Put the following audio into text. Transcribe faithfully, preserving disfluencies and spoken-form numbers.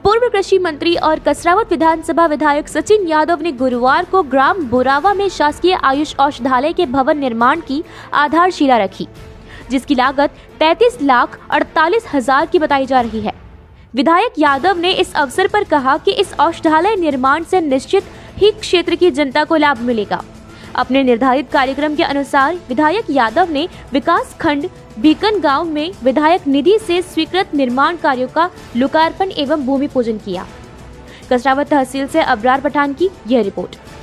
पूर्व कृषि मंत्री और कसरावत विधानसभा विधायक सचिन यादव ने गुरुवार को ग्राम बोरावा में शासकीय आयुष औषधालय के भवन निर्माण की आधारशिला रखी, जिसकी लागत तैंतीस लाख अड़तालीस हजार की बताई जा रही है। विधायक यादव ने इस अवसर पर कहा कि इस औषधालय निर्माण से निश्चित ही क्षेत्र की जनता को लाभ मिलेगा। अपने निर्धारित कार्यक्रम के अनुसार विधायक यादव ने विकास खंड बीकन गांव में विधायक निधि से स्वीकृत निर्माण कार्यों का लोकार्पण एवं भूमि पूजन किया। कसरावत तहसील से अबरार पठान की यह रिपोर्ट।